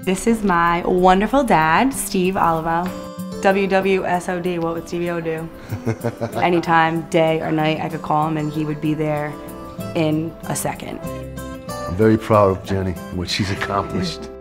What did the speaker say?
This is my wonderful dad, Steve Olivo. WWSOD, what would Stevie O do? Anytime, day or night, I could call him and he would be there in a second. I'm very proud of Jenny, what she's accomplished.